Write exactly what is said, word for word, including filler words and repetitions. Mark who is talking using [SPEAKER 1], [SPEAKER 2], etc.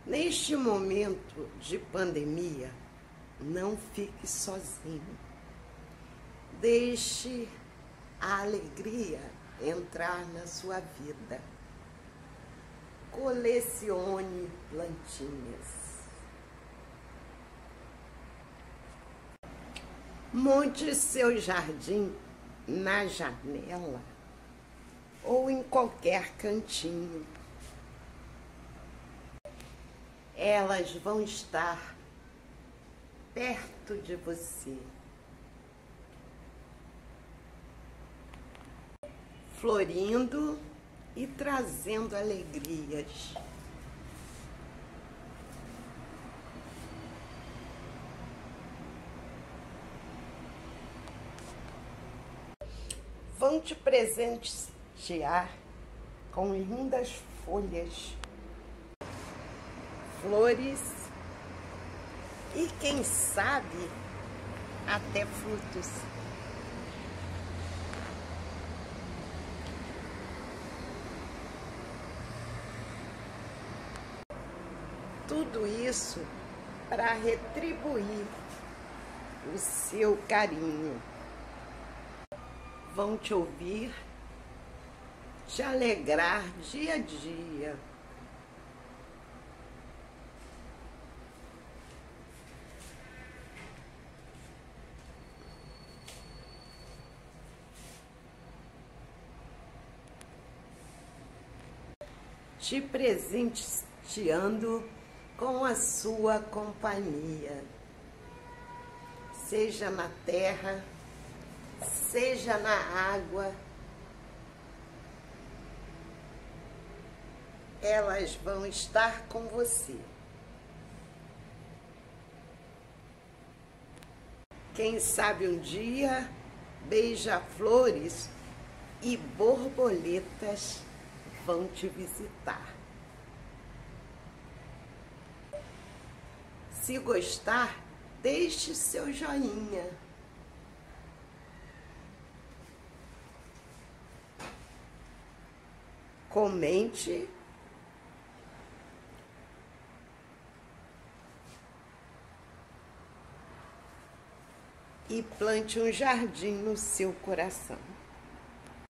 [SPEAKER 1] Neste momento de pandemia, não fique sozinho. Deixe a alegria entrar na sua vida. Colecione plantinhas. Monte seu jardim na janela ou em qualquer cantinho. Elas vão estar perto de você, florindo e trazendo alegrias. Vão te presentear com lindas folhas, flores e, quem sabe, até frutos. Tudo isso para retribuir o seu carinho. Vão te ouvir, te alegrar dia a dia. Te presenteando com a sua companhia, seja na terra, seja na água. Elas vão estar com você. Quem sabe um dia, beija-flores e borboletas vão te visitar. Se gostar, deixe seu joinha. Comente. E plante um jardim no seu coração.